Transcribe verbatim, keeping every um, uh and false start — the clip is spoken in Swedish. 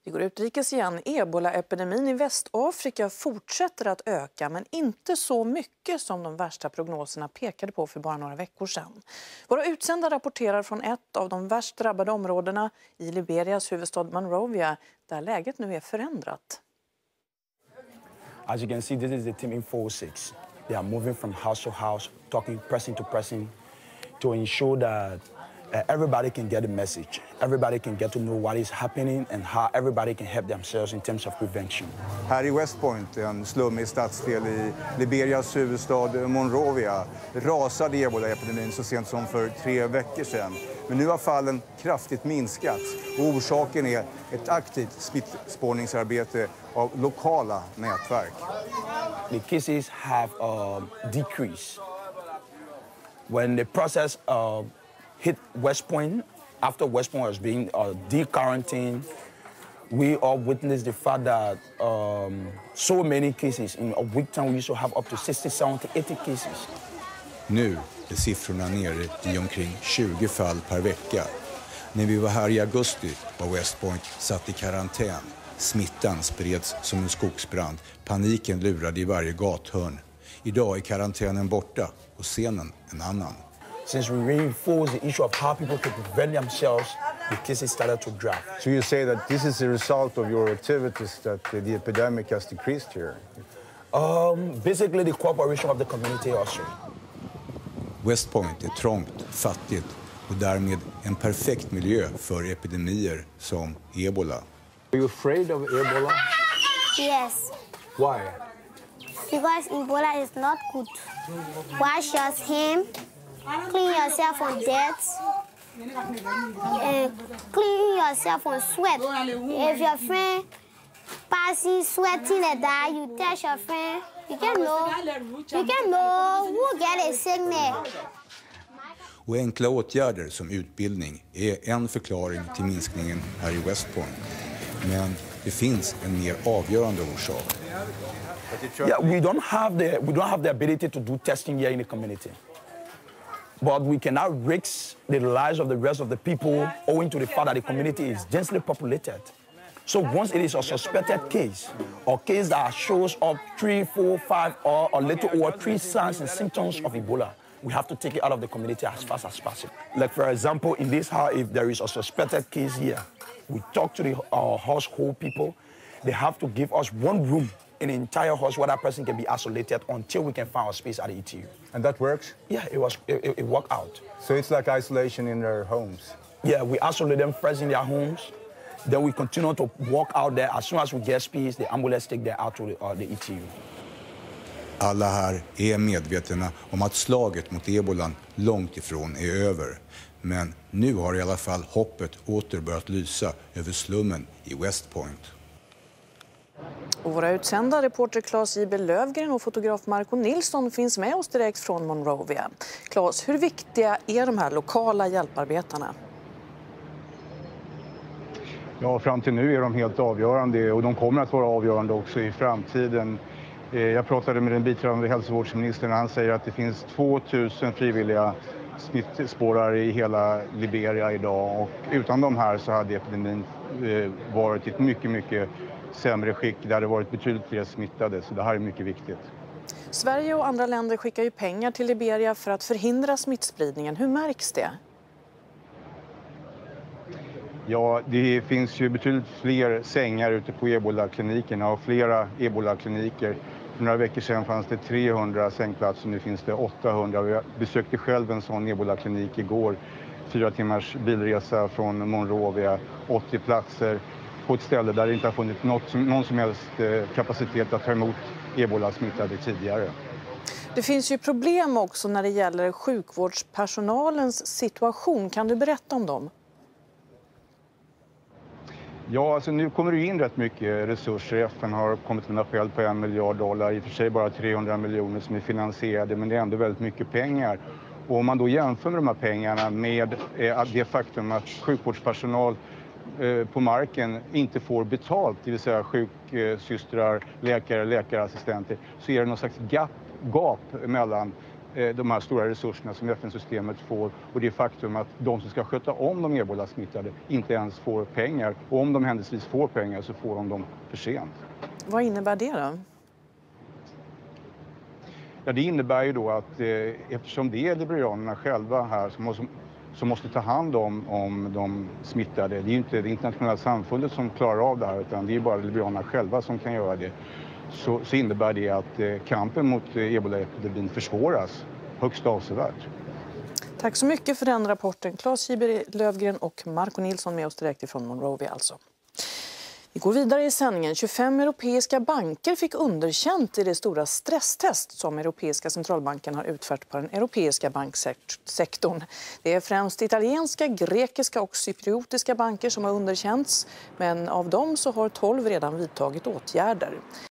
Vi går utrikes igen. Ebola-epidemin i Västafrika fortsätter att öka, men inte så mycket som de värsta prognoserna pekade på för bara några veckor sedan. Våra utsända rapporterar från ett av de värst drabbade områdena i Liberias huvudstad Monrovia, där läget nu är förändrat. As you can see, this is the team in four oh six. They are moving from house to house, talking pressing to pressing, to ensure that uh, everybody can get a message. Everybody can get to know what is happening and how everybody can help themselves in terms of prevention. Här i West Point, en slummig stadsdel i Liberias huvudstad Monrovia, rasade ebola-epidemin så sent som för tre veckor sedan. Men nu har fallen kraftigt minskat och orsaken är ett aktivt smittspårningsarbete av lokala nätverk. The cases have uh, decreased. When the process uh, hit West Point, after West Point was being uh, de-quarantined, we all witnessed the fact that um, so many cases, in a week time we used to have up to sixty, seventy, eighty cases. Nu är siffrorna nere i omkring tjugo fall per vecka. När vi var här i augusti var West Point satt i karantän. Smittan spreds som en skogsbrand. Paniken lurade i varje gathörn. Idag är karantänen borta och scenen en annan. Since we reinforced the issue of how people could prevent themselves, the cases started to drop. So you say that this is a result of your activities that the epidemic has decreased here? Um, basically the cooperation of the community also. West Point är trångt, fattigt och därmed en perfekt miljö för epidemier som ebola. Are you afraid of Ebola? Yes. Why? Because Ebola is not good. Wash your hands, clean yourself from dirt, and clean yourself from sweat. If your friend passing sweating like that, you touch your friend, you can know, you can know who get a sickness. Och enkla åtgärder som utbildning är en förklaring till minskningen här i West Point. Men det finns en mer avgörande orsak. Yeah, we don't have the we don't have the ability to do testing here in the community. But we cannot risk the lives of the rest of the people owing to the fact that the community is densely populated. So once it is a suspected case, or case that shows up three, four, five, or a little or three signs and symptoms of Ebola, we have to take it out of the community as fast as possible. Like for example, in this house, if there is a suspected case here, we talk to the uh, household people. They have to give us one room in the entire house where that person can be isolated until we can find a space at the E T U. And that works? Yeah, it was it, it, it worked out. So it's like isolation in their homes? Yeah, we isolate them first in their homes. Then we continue to walk out there. As soon as we get space, the ambulance take them out to the, uh, the E T U. Alla här är medvetna om att slaget mot ebolan långt ifrån är över. Men nu har i alla fall hoppet åter börjat lysa över slummen i West Point. Och våra utsända reporter Claes J B Lövgren och fotograf Marco Nilsson finns med oss direkt från Monrovia. Claes, hur viktiga är de här lokala hjälparbetarna? Ja, fram till nu är de helt avgörande och de kommer att vara avgörande också i framtiden. Jag pratade med den biträdande hälsovårdsministern och han säger att det finns tvåtusen frivilliga smittspårare i hela Liberia idag. Och utan de här så hade epidemin varit i ett mycket, mycket sämre skick. Det hade varit betydligt fler smittade, så det här är mycket viktigt. Sverige och andra länder skickar ju pengar till Liberia för att förhindra smittspridningen. Hur märks det? Ja, det finns ju betydligt fler sängar ute på ebola-klinikerna och flera ebola-kliniker. För några veckor sedan fanns det trehundra sängplatser, nu finns det åttahundra. Jag besökte själv en sån ebola-klinik igår. Fyra timmars bilresa från Monrovia, åttio platser på ett ställe där det inte har funnits något, någon som helst kapacitet att ta emot ebola-smittade tidigare. Det finns ju problem också när det gäller sjukvårdspersonalens situation. Kan du berätta om dem? Ja, alltså nu kommer det in rätt mycket resurser. F N har kommit med en appell på en miljard dollar. I och för sig bara trehundra miljoner som är finansierade, men det är ändå väldigt mycket pengar. Och om man då jämför med de här pengarna med eh, det faktum att sjukvårdspersonal eh, på marken inte får betalt, det vill säga sjuksystrar, läkare, läkarassistenter, så är det någon slags gap, gap mellan de här stora resurserna som F N-systemet får och det faktum att de som ska sköta om de ebola-smittade inte ens får pengar. Och om de händelsevis får pengar så får de dem för sent. Vad innebär det då? Ja, det innebär ju då att eh, eftersom det är liberianerna själva här som måste, som måste ta hand om, om de smittade. Det är ju inte det internationella samfundet som klarar av det här utan det är bara liberianerna själva som kan göra det. Så, så innebär det att eh, kampen mot eh, ebola-epidemin försvåras högst avsevärt. Tack så mycket för den rapporten. Claes Giber Lövgren och Marco Nilsson med oss direkt ifrån Monrovia alltså. Vi går vidare i sändningen. tjugofem europeiska banker fick underkänt i det stora stresstest som Europeiska centralbanken har utfört på den europeiska banksektorn. Det är främst italienska, grekiska och cypriotiska banker som har underkänts. Men av dem så har tolv redan vidtagit åtgärder.